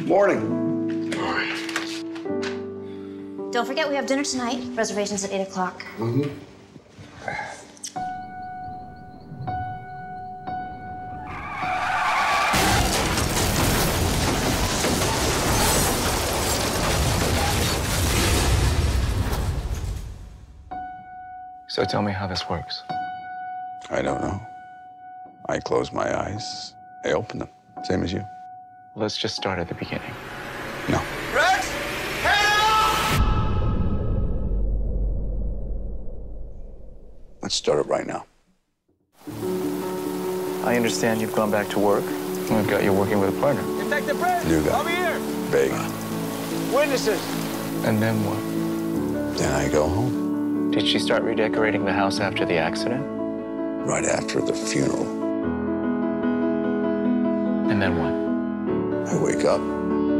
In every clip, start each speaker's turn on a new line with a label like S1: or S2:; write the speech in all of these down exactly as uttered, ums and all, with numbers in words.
S1: Morning.
S2: Don't forget, we have dinner tonight. Reservations at eight o'clock.
S1: Mm-hmm.
S3: So tell me how this works.
S1: I don't know. I close my eyes, I open them, same as you.
S3: Let's just start at the beginning.
S1: No.
S4: Rex! Hannah!
S1: Let's start it right now.
S3: I understand you've gone back to work. I've got you working with a partner.
S4: Detective Brent!
S1: New guy.
S4: Over here!
S1: Vega.
S4: Witnesses!
S3: And then what?
S1: Then I go home.
S3: Did she start redecorating the house after the accident?
S1: Right after the funeral.
S3: And then what?
S1: I wake up.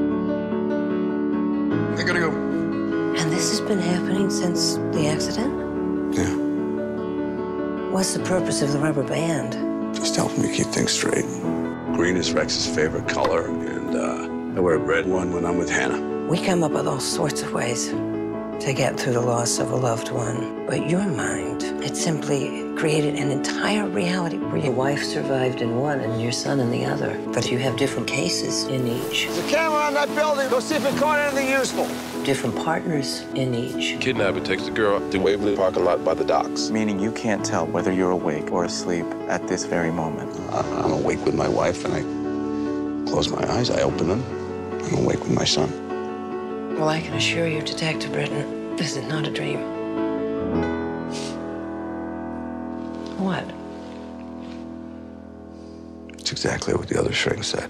S1: I gotta go.
S5: And this has been happening since the accident?
S1: Yeah.
S5: What's the purpose of the rubber band?
S1: Just helping me keep things straight. Green is Rex's favorite color, and uh, I wear a red one when I'm with Hannah.
S5: We come up with all sorts of ways to get through the loss of a loved one. But your mind, it simply created an entire reality where your wife survived in one and your son in the other. But you have different cases in each.
S4: There's a camera on that building. Go see if it caught anything useful.
S5: Different partners in each.
S6: Kidnapper takes the girl to Waverly parking lot by the docks.
S3: Meaning you can't tell whether you're awake or asleep at this very moment.
S1: I- I'm awake with my wife, and I close my eyes, I open them. I'm awake with my son.
S5: Well, I can assure you, Detective Britton, this is not a dream. What?
S1: It's exactly what the other shrink said.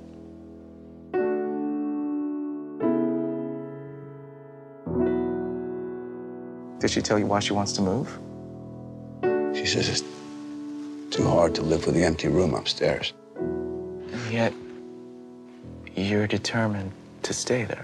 S3: Did she tell you why she wants to move?
S1: She says it's too hard to live with the empty room upstairs.
S3: And yet, you're determined to stay there.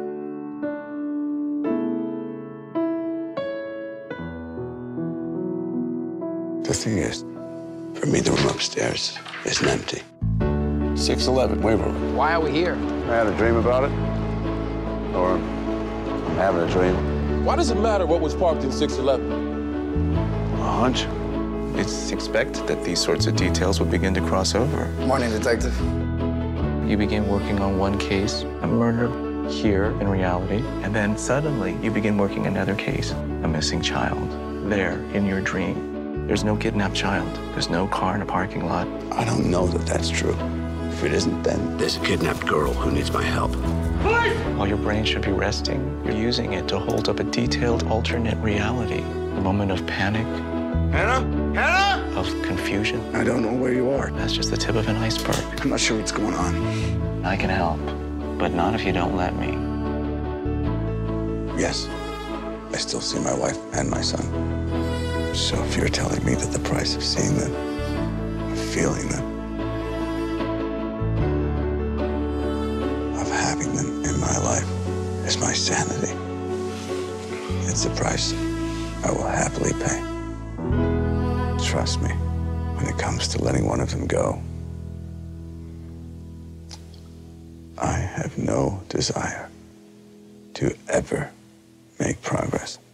S1: The thing is, for me, the room upstairs isn't empty.
S6: six eleven Waverly.
S4: Why are we here?
S1: I had a dream about it. Or I'm having a dream.
S6: Why does it matter what was parked in six eleven?
S1: A hunch.
S3: It's expected that these sorts of details will begin to cross over.
S4: Morning, Detective.
S3: You begin working on one case, a murder here in reality, and then suddenly you begin working another case, a missing child, there in your dream. There's no kidnapped child. There's no car in a parking lot.
S1: I don't know that that's true. If it isn't, then there's a kidnapped girl who needs my help.
S3: While your brain should be resting, you're using it to hold up a detailed alternate reality, a moment of panic,
S4: Hannah? Hannah?
S3: of confusion.
S1: I don't know where you are.
S3: That's just the tip of an iceberg.
S1: I'm not sure what's going on.
S3: I can help, but not if you don't let me.
S1: Yes, I still see my wife and my son. So if you're telling me that the price of seeing them, of feeling them, of having them in my life is my sanity, it's a price I will happily pay. Trust me, when it comes to letting one of them go, I have no desire to ever make progress.